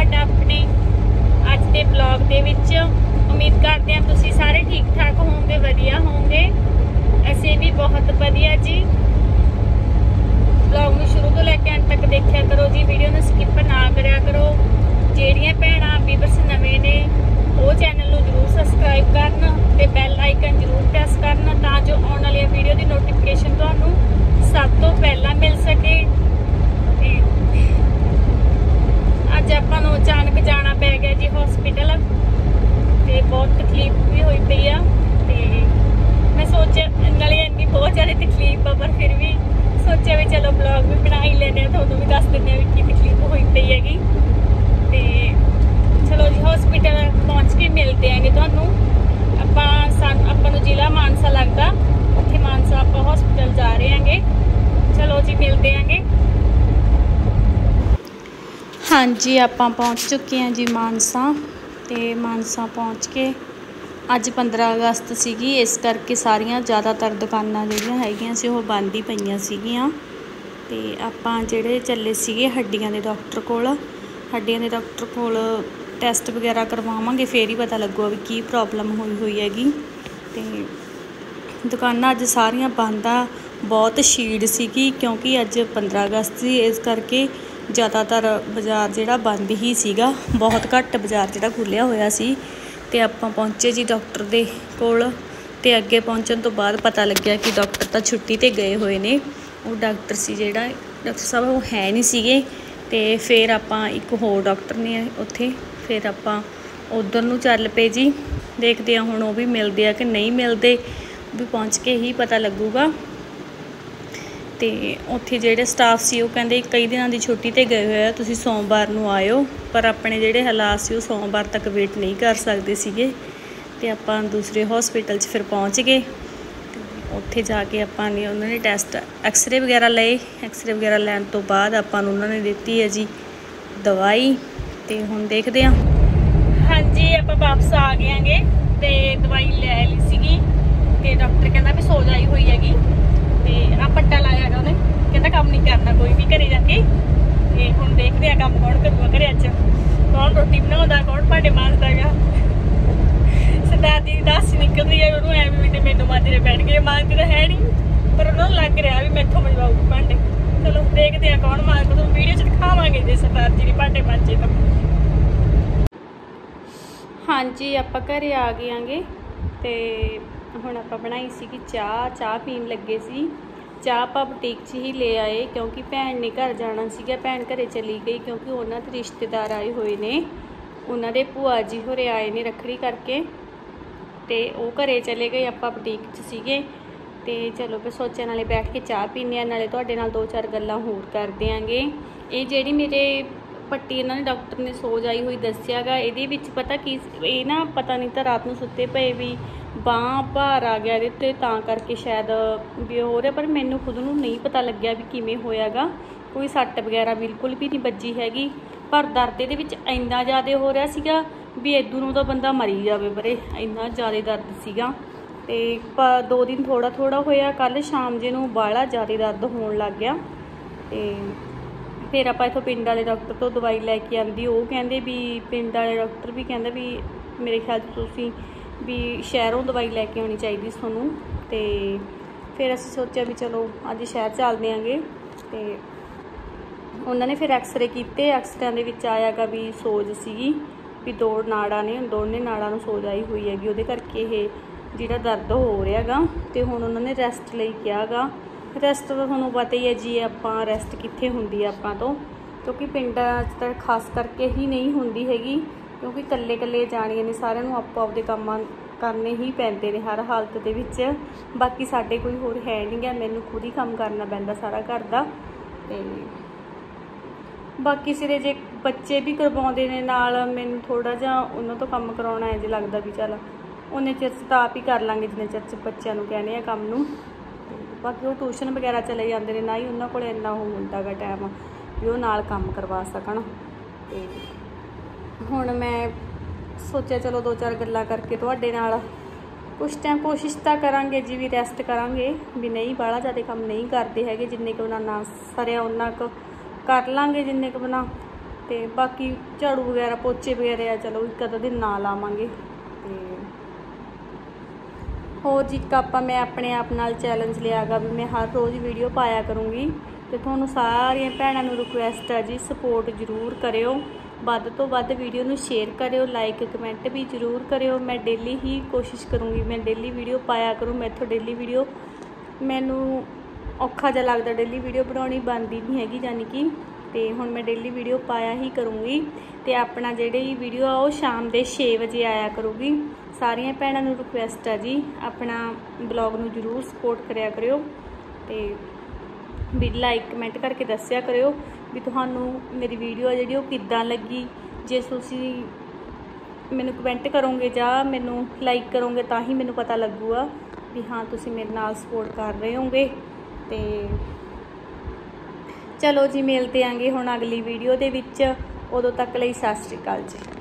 ਤੁਹਾਡਾ ਆਪਣੇ ਅੱਜ ਦੇ ਬਲੌਗ ਦੇ ਵਿੱਚ। ਉਮੀਦ ਕਰਦੇ ਹਾਂ ਤੁਸੀਂ ਸਾਰੇ ਠੀਕ ਠਾਕ ਹੋਵੋਗੇ, ਵਧੀਆ ਹੋਵੋਗੇ। ਅਸੀਂ ਵੀ ਬਹੁਤ ਵਧੀਆ ਜੀ। ਬਲੌਗ ਨੂੰ ਸ਼ੁਰੂ ਤੋਂ ਲੈ ਕੇ ਅੰਤ ਤੱਕ ਦੇਖਿਆ ਕਰੋ ਜੀ, ਵੀਡੀਓ ਨੂੰ ਸਕਿਪ ਨਾ ਕਰਿਆ ਕਰੋ। ਜਿਹੜੀਆਂ ਭੈਣਾਂ ਵੀਵਰਸ ਨਵੇਂ ਨੇ ਉਹ ਚੈਨਲ ਨੂੰ ਜ਼ਰੂਰ ਸਬਸਕ੍ਰਾਈਬ ਕਰਨ ਤੇ ਬੈਲ ਆਈਕਨ ਜ਼ਰੂਰ ਪ੍ਰੈਸ ਕਰਨ ਤਾਂ ਜੋ ਆਉਣ ਵਾਲੀਆਂ ਵੀਡੀਓ ਦੀ ਨੋਟੀਫਿਕੇਸ਼ਨ ਤੁਹਾਨੂੰ ਸਭ ਤੋਂ ਪਹਿਲਾਂ ਮਿਲ ਸਕੇ। ਅੱਜ ਆਪਾਂ ਨੂੰ ਅਚਾਨਕ ਜਾਣਾ ਪੈ ਗਿਆ ਜੀ ਹਸਪੀਟਲ ਤੇ ਬਹੁਤ ਤਕਲੀਫ ਵੀ ਹੋਈ ਪਈ ਆ। ਤੇ ਮੈਂ ਸੋਚਿਆ ਨਾਲੇ ਇੰਨੀ ਬਹੁਤ ਜ਼ਿਆਦਾ ਤਕਲੀਫ ਆ, ਪਰ ਫਿਰ ਵੀ ਸੋਚਿਆ ਵੀ ਚਲੋ ਬਲੌਗ ਵੀ ਬਣਾ ਹੀ ਲੈਂਦੇ ਆ, ਤੁਹਾਨੂੰ ਵੀ ਦੱਸ ਦਿੰਦੇ ਆ ਵੀ ਕੀ ਤਕਲੀਫ ਹੋਈ ਪਈ ਹੈਗੀ। ਤੇ ਚਲੋ ਜੀ ਹਸਪੀਟਲ ਪਹੁੰਚ ਕੇ ਮਿਲਦੇ ਆਂਗੇ ਤੁਹਾਨੂੰ। ਆਪਾਂ ਨੂੰ ਜ਼ਿਲ੍ਹਾ ਮਾਨਸਾ ਲੱਗਦਾ, ਉੱਥੇ ਮਾਨਸਾ ਆਪਾਂ ਹਸਪੀਟਲ ਜਾ ਰਹੇ ਆਂਗੇ। ਚਲੋ ਜੀ ਮਿਲਦੇ ਆਂਗੇ। ਹਾਂਜੀ ਆਪਾਂ ਪਹੁੰਚ ਚੁੱਕੇ ਹਾਂ ਜੀ ਮਾਨਸਾ। ਤੇ ਮਾਨਸਾ ਪਹੁੰਚ ਕੇ ਅੱਜ 15 ਅਗਸਤ ਸੀਗੀ, ਇਸ ਕਰਕੇ ਸਾਰੀਆਂ ਜ਼ਿਆਦਾਤਰ ਦੁਕਾਨਾਂ ਜਿਹੜੀਆਂ ਹੈਗੀਆਂ ਸੀ ਉਹ ਬੰਦ ਹੀ ਪਈਆਂ ਸੀਗੀਆਂ। ਤੇ ਆਪਾਂ ਜਿਹੜੇ ਚੱਲੇ ਸੀਗੇ ਹੱਡੀਆਂ ਦੇ ਡਾਕਟਰ ਕੋਲ, ਹੱਡੀਆਂ ਦੇ ਡਾਕਟਰ ਕੋਲ ਟੈਸਟ ਵਗੈਰਾ ਕਰਵਾਵਾਂਗੇ, ਫੇਰ ਹੀ ਪਤਾ ਲੱਗੂਗਾ ਵੀ ਕੀ ਪ੍ਰੋਬਲਮ ਹੋਈ ਹੈਗੀ। ਤੇ ਦੁਕਾਨਾਂ ਅੱਜ ਸਾਰੀਆਂ ਬੰਦ ਆ, ਬਹੁਤ ਸ਼ੀਡ ਸੀਗੀ ਕਿਉਂਕਿ ਅੱਜ 15 ਅਗਸਤ ਸੀ, ਇਸ ਕਰਕੇ ਜ਼ਿਆਦਾਤਰ ਬਾਜ਼ਾਰ ਜਿਹੜਾ ਬੰਦ ਹੀ ਸੀਗਾ, ਬਹੁਤ ਘੱਟ ਬਾਜ਼ਾਰ ਜਿਹੜਾ ਖੁੱਲ੍ਹਿਆ ਹੋਇਆ ਸੀ। ਤੇ ਆਪਾਂ ਪਹੁੰਚੇ ਜੀ ਡਾਕਟਰ ਦੇ ਕੋਲ ਤੇ ਅੱਗੇ ਪਹੁੰਚਣ ਤੋਂ ਬਾਅਦ ਪਤਾ ਲੱਗਿਆ ਕਿ ਡਾਕਟਰ ਤਾਂ ਛੁੱਟੀ 'ਤੇ ਗਏ ਹੋਏ ਨੇ। ਉਹ ਡਾਕਟਰ ਸੀ ਜਿਹੜਾ ਡਾਕਟਰ ਸਾਹਿਬ ਉਹ ਹੈ ਨਹੀਂ ਸੀਗੇ। ਤੇ ਫਿਰ ਆਪਾਂ ਇੱਕ ਹੋਰ ਡਾਕਟਰ ਨੇ ਉੱਥੇ, ਫਿਰ ਆਪਾਂ ਉੱਧਰ ਨੂੰ ਚੱਲ ਪਏ ਜੀ। ਦੇਖਦੇ ਹਾਂ ਹੁਣ ਉਹ ਵੀ ਮਿਲਦੇ ਆ ਕਿ ਨਹੀਂ ਮਿਲਦੇ, ਵੀ ਪਹੁੰਚ ਕੇ ਹੀ ਪਤਾ ਲੱਗੂਗਾ। ਤੇ ਉੱਥੇ ਜਿਹੜੇ ਸਟਾਫ ਸੀ ਉਹ ਕਹਿੰਦੇ ਕਈ ਦਿਨਾਂ ਦੀ ਛੁੱਟੀ 'ਤੇ ਗਏ ਹੋਏ ਆ, ਤੁਸੀਂ ਸੋਮਵਾਰ ਨੂੰ ਆਇਓ। ਪਰ ਆਪਣੇ ਜਿਹੜੇ ਹਾਲਾਤ ਸੀ ਉਹ ਸੋਮਵਾਰ ਤੱਕ ਵੇਟ ਨਹੀਂ ਕਰ ਸਕਦੇ ਸੀਗੇ। ਤੇ ਆਪਾਂ ਦੂਸਰੇ ਹੌਸਪੀਟਲ 'ਚ ਫਿਰ ਪਹੁੰਚ ਗਏ। ਉੱਥੇ ਜਾ ਕੇ ਆਪਾਂ ਨੇ ਉਹਨਾਂ ਨੇ ਟੈਸਟ ਐਕਸਰੇ ਵਗੈਰਾ ਲਏ। ਐਕਸਰੇ ਵਗੈਰਾ ਲੈਣ ਤੋਂ ਬਾਅਦ ਆਪਾਂ ਨੂੰ ਉਹਨਾਂ ਨੇ ਦਿੱਤੀ ਹੈ ਜੀ ਦਵਾਈ। ਤੇ ਹੁਣ ਦੇਖਦੇ ਹਾਂ। ਹਾਂਜੀ ਆਪਾਂ ਵਾਪਸ ਆ ਗਏ ਹੈਗੇ ਤੇ ਦਵਾਈ ਲੈ ਲਈ ਸੀਗੀ। ਤੇ ਡਾਕਟਰ ਕਹਿੰਦਾ ਵੀ ਸੋ ਜਾਈ ਹੋਈ ਹੈਗੀ। ਤੇ ਆ ਪੱਟਾ ਲਾਇਆ ਹੈਗਾ ਉਹਨੇ, ਕਹਿੰਦਾ ਕੰਮ ਨਹੀਂ ਕਰਨਾ ਕੋਈ ਵੀ ਘਰੇ ਜਾ ਕੇ। ਤੇ ਹੁਣ ਦੇਖਦੇ ਆ ਕੰਮ ਕੌਣ ਕਰੂਗਾ ਘਰੇ ਅੱਜ, ਕੌਣ ਰੋਟੀ ਬਣਾਉਂਦਾ, ਕੌਣ ਭਾਂਡੇ ਮਾਂਜਦਾ ਹੈਗਾ। ਸਰਦਾਰ ਦੀ ਦੱਸ ਨਿਕਲ ਰਹੀ ਹੈ ਉਹਨੂੰ ਐਵੇਂ ਵੀ ਤੇ ਮੈਨੂੰ ਮਾਂਜਣੇ ਪੈਣਗੇ, ਮਾਂਜਦੇ ਤਾਂ ਹੈ ਨਹੀਂ ਪਰ ਉਹਨਾਂ ਨੂੰ ਲੱਗ ਰਿਹਾ ਵੀ ਮੈਥੋਂ ਮਜਵਾਊ ਭਾਂਡੇ। ਚਲੋ ਦੇਖਦੇ ਆ ਕੌਣ ਮਾਂਜਦਾ, ਤੁਹਾਨੂੰ ਵੀਡੀਓ 'ਚ ਦਿਖਾਵਾਂਗੇ ਜੇ ਸਰਦਾਰ ਜੀ ਨੇ ਭਾਂਡੇ ਮਾਂਜੇ ਤਾਂ। ਹਾਂਜੀ ਆਪਾਂ ਘਰੇ ਆ ਗਏ ਆਂਗੇ ਤੇ ਹੁਣ ਆਪਾਂ ਬਣਾਈ ਸੀਗੀ ਚਾਹ ਪੀਣ ਲੱਗੇ ਸੀ। ਚਾਹ ਆਪਾਂ ਬੁਟੀਕ 'ਚ ਹੀ ਲੈ ਆਏ ਕਿਉਂਕਿ ਭੈਣ ਨੇ ਘਰ ਜਾਣਾ ਸੀਗਾ। ਭੈਣ ਘਰੇ ਚਲੀ ਗਈ ਕਿਉਂਕਿ ਉਹਨਾਂ ਦੇ ਰਿਸ਼ਤੇਦਾਰ ਆਏ ਹੋਏ ਨੇ, ਉਹਨਾਂ ਦੇ ਭੂਆ ਜੀ ਹੋਰੇ ਆਏ ਨੇ ਰੱਖੜੀ ਕਰਕੇ। ਤੇ ਉਹ ਘਰੇ ਚਲੇ ਗਏ, ਆਪਾਂ ਬੁਟੀਕ 'ਚ ਸੀਗੇ। ਤੇ ਚਲੋ ਫਿਰ ਸੋਚਿਆ ਨਾਲੇ ਬੈਠ ਕੇ ਚਾਹ ਪੀਂਦੇ ਹਾਂ, ਨਾਲੇ ਤੁਹਾਡੇ ਨਾਲ 2-4 ਗੱਲਾਂ ਹੋਰ ਕਰ ਦਿਆਂਗੇ। ਇਹ ਜਿਹੜੀ ਮੇਰੇ ਪੱਟੀ ਇਹਨਾਂ ਨੇ ਡਾਕਟਰ ਨੇ ਸੋਜ ਆਈ ਹੋਈ ਦੱਸਿਆ ਗਾ, ਇਹਦੇ ਵਿੱਚ ਪਤਾ ਕੀ ਇਹ ਨਾ ਪਤਾ ਨਹੀਂ ਤਾਂ ਰਾਤ ਨੂੰ ਸੁੱਤੇ ਪਏ ਵੀ ਬਾਂਹ ਭਾਰ ਆ ਗਿਆ ਇਹਦੇ 'ਤੇ, ਤਾਂ ਕਰਕੇ ਸ਼ਾਇਦ ਵੀ ਹੋ ਰਿਹਾ। ਪਰ ਮੈਨੂੰ ਖੁਦ ਨੂੰ ਨਹੀਂ ਪਤਾ ਲੱਗਿਆ ਵੀ ਕਿਵੇਂ ਹੋਇਆ ਗਾ। ਕੋਈ ਸੱਟ ਵਗੈਰਾ ਬਿਲਕੁਲ ਵੀ ਨਹੀਂ ਵੱਜੀ ਹੈਗੀ, ਪਰ ਦਰਦ ਇਹਦੇ ਵਿੱਚ ਇੰਨਾ ਜ਼ਿਆਦਾ ਹੋ ਰਿਹਾ ਸੀਗਾ ਵੀ ਇੱਧਰ ਨੂੰ ਤਾਂ ਬੰਦਾ ਮਰੀ ਜਾਵੇ ਪਰੇ, ਇੰਨਾ ਜ਼ਿਆਦਾ ਦਰਦ ਸੀਗਾ। ਤੇ 2 ਦਿਨ ਥੋੜਾ ਹੋਇਆ, ਕੱਲ੍ਹ ਸ਼ਾਮ ਜੇ ਨੂੰ ਬਾਹਲਾ ਜ਼ਿਆਦਾ ਦਰਦ ਹੋਣ ਲੱਗ ਗਿਆ। ਤੇ ਫਿਰ ਆਪਾਂ ਇੱਥੋਂ ਪਿੰਡ ਵਾਲੇ ਡਾਕਟਰ ਤੋਂ ਦਵਾਈ ਲੈ ਕੇ ਆਂਦੀ। ਉਹ ਕਹਿੰਦੇ ਵੀ ਪਿੰਡ ਵਾਲੇ ਡਾਕਟਰ ਵੀ ਕਹਿੰਦਾ ਵੀ ਮੇਰੇ ਖਿਆਲ 'ਚ ਤੁਸੀਂ ਵੀ ਸ਼ਹਿਰੋਂ ਦਵਾਈ ਲੈ ਕੇ ਆਉਣੀ ਚਾਹੀਦੀ ਤੁਹਾਨੂੰ। ਤੇ ਫਿਰ ਅਸੀਂ ਸੋਚਿਆ ਵੀ ਚਲੋ ਅੱਜ ਸ਼ਹਿਰ ਚੱਲਦੇ ਆਂਗੇ। ਤੇ ਉਹਨਾਂ ਨੇ ਫਿਰ ਐਕਸਰੇ ਕੀਤੇ, ਐਕਸਰਿਆਂ ਦੇ ਵਿੱਚ ਆਇਆ ਗਾ ਵੀ ਸੋਜ ਸੀਗੀ, ਵੀ 2 ਨਾੜਾਂ ਨੇ, ਦੋਨੇ ਨਾੜਾਂ ਨੂੰ ਸੋਜ ਆਈ ਹੋਈ ਹੈਗੀ, ਉਹਦੇ ਕਰਕੇ ਇਹ ਜਿਹੜਾ ਦਰਦ ਹੋ ਰਿਹਾ ਗਾ। ਤੇ ਹੁਣ ਉਹਨਾਂ ਨੇ ਰੈਸਟ ਲਈ ਕਿਹਾ ਗਾ। ਰੈਸਟ ਤਾਂ ਤੁਹਾਨੂੰ ਪਤਾ ਹੀ ਹੈ ਜੀ, ਆਪਾਂ ਰੈਸਟ ਕਿੱਥੇ ਹੁੰਦੀ ਹੈ ਆਪਾਂ ਤੋਂ, ਕਿਉਂਕਿ ਪਿੰਡਾਂ 'ਚ ਤਾਂ ਖਾਸ ਕਰਕੇ ਹੀ ਨਹੀਂ ਹੁੰਦੀ ਹੈਗੀ, ਕਿਉਂਕਿ ਇਕੱਲੇ ਜਾਣੀਆਂ ਨੇ, ਸਾਰਿਆਂ ਨੂੰ ਆਪੋ ਆਪਦੇ ਕੰਮ ਕਰਨੇ ਹੀ ਪੈਂਦੇ ਨੇ ਹਰ ਹਾਲਤ ਦੇ ਵਿੱਚ। ਬਾਕੀ ਸਾਡੇ ਕੋਈ ਹੋਰ ਹੈ ਨਹੀਂ ਗਾ, ਮੈਨੂੰ ਖੁਦ ਹੀ ਕੰਮ ਕਰਨਾ ਪੈਂਦਾ ਸਾਰਾ ਘਰ ਦਾ। ਤੇ ਬਾਕੀ ਸਿਰੇ ਜੇ ਬੱਚੇ ਵੀ ਕਰਵਾਉਂਦੇ ਨੇ ਨਾਲ, ਮੈਨੂੰ ਥੋੜ੍ਹਾ ਜਿਹਾ ਉਹਨਾਂ ਤੋਂ ਕੰਮ ਕਰਾਉਣਾ ਇੰਝ ਲੱਗਦਾ ਵੀ ਚੱਲ ਉਹਨੇ ਚਿਰ 'ਚ ਤਾਂ ਆਪ ਹੀ ਕਰ ਲਾਂਗੇ ਜਿੰਨੇ ਚਿਰ 'ਚ ਬੱਚਿਆਂ ਨੂੰ ਕਹਿੰਦੇ ਆ ਕੰਮ ਨੂੰ। ਬਾਕੀ ਉਹ ਟਿਊਸ਼ਨ ਵਗੈਰਾ ਚਲੇ ਜਾਂਦੇ ਨੇ, ਨਾ ਹੀ ਉਹਨਾਂ ਕੋਲ ਇੰਨਾ ਉਹ ਹੁੰਦਾ ਗਾ ਟਾਈਮ ਵੀ ਉਹ ਨਾਲ ਕੰਮ ਕਰਵਾ ਸਕਣ। ਤੇ ਹੁਣ ਮੈਂ ਸੋਚਿਆ ਚਲੋ 2-4 ਗੱਲਾਂ ਕਰਕੇ ਤੁਹਾਡੇ ਨਾਲ ਕੁਛ ਟਾਈਮ ਕੋਸ਼ਿਸ਼ ਤਾਂ ਕਰਾਂਗੇ ਜੀ ਵੀ ਰੈਸਟ ਕਰਾਂਗੇ, ਵੀ ਨਹੀਂ ਬਾਹਲਾ ਜ਼ਿਆਦਾ ਕੰਮ ਨਹੀਂ ਕਰਦੇ ਹੈਗੇ, ਜਿੰਨੇ ਕੁ ਬਣਾ ਨਾ ਸਰਿਆ ਉਹਨਾਂ ਕੁ ਕਰ ਲਾਂਗੇ, ਜਿੰਨੇ ਕੁ ਬਣਾ ਤੇ ਬਾਕੀ ਝਾੜੂ ਵਗੈਰਾ ਪੋਚੇ ਵਗੈਰਾ ਚਲੋ ਇੱਕ ਅੱਧਾ ਦਿਨ ਨਾ ਲਾਵਾਂਗੇ। ਤੇ ਹੋਰ ਜੀ ਇੱਕ ਆਪਾਂ ਮੈਂ ਆਪਣੇ ਆਪ ਨਾਲ ਚੈਲੰਜ ਲਿਆ ਗਾ ਵੀ मैं हर रोज़ वीडियो पाया करूँगी। तो तुहानू सारिया भैनों नू रिक्वेस्ट है जी सपोर्ट जरूर करियो, ਵੱਧ ਤੋਂ ਵੱਧ वीडियो नू शेयर करियो, लाइक कमेंट भी जरूर करियो। मैं डेली ही कोशिश करूँगी मैं डेली वीडियो पाया करूँ। मैथों डेली वीडियो मैनू औखा जिहा लगदा, डेली वीडियो बनाउणी बनदी नहीं हैगी, जानी कि तो हुण मैं डेली वीडियो पाया ही करूँगी। तो अपना जिहड़ी वीडियो आ वो शाम के 6 बजे आया करूँगी। सारिया भैनों नू रिक्वेस्ट है जी अपना ब्लॉग नू जरूर सपोर्ट करिया करियो ते भी लाइक कमेंट करके दस्सिया करियो भी तुहानू मेरी वीडियो जिहड़ी वो किद्दां लगी। जे तुसीं मैनू कमेंट करोगे जां मैनू लाइक करोगे तां ही मैनू पता लगूगा भी हाँ तुसीं मेरे नाल सपोर्ट कर रहे होगे। तो चलो जी मिलते आंगे हुण अगली वीडियो दे विच, उदों तक लई सत श्री अकाल जी।